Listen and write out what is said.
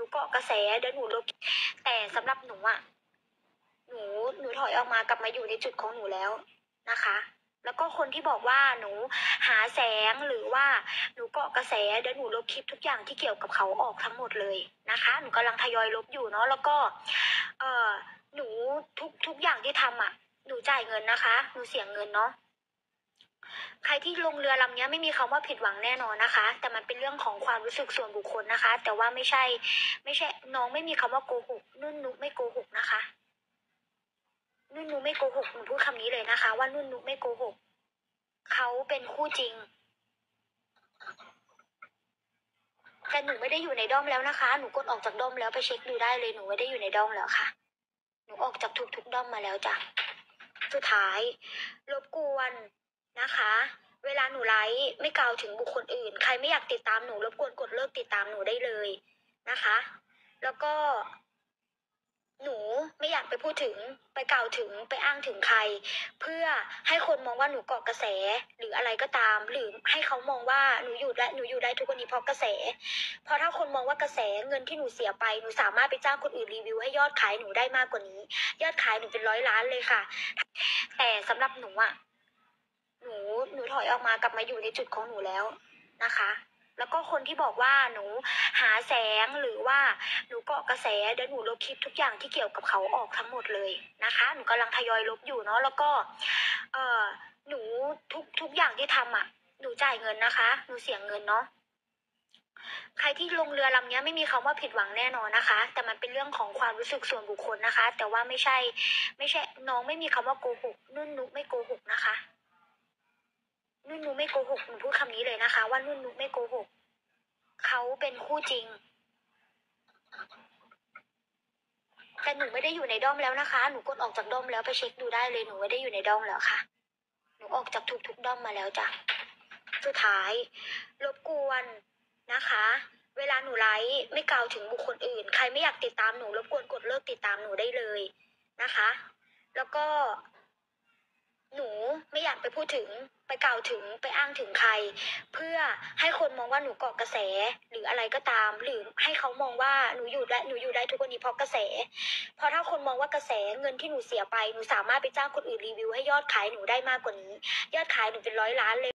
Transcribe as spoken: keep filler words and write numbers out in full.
เกาะกระแสเดี๋ยวหนูลบแต่สำหรับหนูอ่ะหนูหนูถอยออกมากลับมาอยู่ในจุดของหนูแล้วนะคะ แล้วก็คนที่บอกว่าหนูหาแสงหรือว่าหนูเกาะกระแสเดี๋ยวหนูลบคลิปทุกอย่างที่เกี่ยวกับเขาออกทั้งหมดเลยนะคะหนูกำลังทยอยลบอยู่เนาะแล้วก็เอ่อหนูทุกทุกอย่างที่ทำอ่ะหนูจ่ายเงินนะคะหนูเสียเงินเนาะใครที่ลงเรือลำนี้ไม่มีคำว่าผิดหวังแน่นอนนะคะแต่มันเป็นเรื่องของความรู้สึกส่วนบุคคลนะคะ แต่ว่าไม่ใช่ไม่ใช่น้องไม่มีคำว่าโกหกนุ่นนุกไม่โกหกนะคะนุ่นนุกไม่โกหกหนูพูดคำนี้เลยนะคะว่านุ่นนุกไม่โกหกเขาเป็นคู่จริงแต่หนูไม่ได้อยู่ในด้อมแล้วนะคะหนูกดออกจากด้อมแล้วไปเช็คดูได้เลยหนูไม่ได้อยู่ในด้อมแล้วค่ะหนูออกจากทุกๆด้อมมาแล้วจ้ะสุดท้ายรบกวนนะคะ เวลาหนูไลฟ์ไม่กล่าวถึงบุคคลอื่นใครไม่อยากติดตามหนูรบกวนกดเลิกติดตามหนูได้เลยนะคะ แล้วก็หนูไม่อยากไปพูดถึงไปกล่าวถึงไปอ้างถึงใครเพื่อให้คนมองว่าหนูเกาะกระแสหรืออะไรก็ตามหรือให้เขามองว่าหนูอยู่ได้หนูอยู่ได้ทุกวันนี้เพราะกระแสเพราะถ้าคนมองว่ากระแสเงินที่หนูเสียไปหนูสามารถไปจ้างคนอื่นรีวิวให้ยอดขายหนูได้มากกว่านี้ยอดขายหนูเป็นร้อยล้านเลยค่ะแต่สำหรับหนูอ่ะหนูหนูถอยออกมากลับมาอยู่ในจุดของหนูแล้วนะคะแล้วก็คนที่บอกว่าหนูหาแสงหรือว่าหนูเกาะกระแสเดี๋ยวหนูลบคลิปทุกอย่างที่เกี่ยวกับเขาออกทั้งหมดเลยนะคะหนูกำลังทยอยลบอยู่เนาะแล้วก็เอ่อหนูทุกทุกอย่างที่ทำอ่ะหนูจ่ายเงินนะคะหนูเสียเงินเนาะใครที่ลงเรือลำนี้ไม่มีคำว่าผิดหวังแน่นอนนะคะแต่มันเป็นเรื่องของความรู้สึกส่วนบุคคลนะคะ แต่ว่าไม่ใช่ไม่ใช่น้องไม่มีคำว่าโกหกนุ่นนุกไม่โกหกนะคะนุ่นนุกไม่โกหกหนูพูดคำนี้เลยนะคะว่านุ่นนุกไม่โกหกเขาเป็นคู่จริงแต่หนูไม่ได้อยู่ในด้อมแล้วนะคะหนูกดออกจากด้อมแล้วไปเช็คดูได้เลยหนูไม่ได้อยู่ในด้อมแล้วค่ะหนูออกจากทุกๆด้อมมาแล้วจ้ะสุดท้ายรบกวนนะคะ เวลาหนูไลฟ์ไม่กล่าวถึงบุคคลอื่นใครไม่อยากติดตามหนูรบกวนกดเลิกติดตามหนูได้เลยนะคะ แล้วก็หนูไม่อยากไปพูดถึงไปกล่าวถึงไปอ้างถึงใครเพื่อให้คนมองว่าหนูเกาะกระแสหรืออะไรก็ตามหรือให้เขามองว่าหนูอยู่ได้หนูอยู่ได้ทุกวันนี้เพราะกระแสเพราะถ้าคนมองว่ากระแสเงินที่หนูเสียไปหนูสามารถไปจ้างคนอื่นรีวิวให้ยอดขายหนูได้มากกว่านี้ยอดขายหนูเป็นร้อยล้านเลย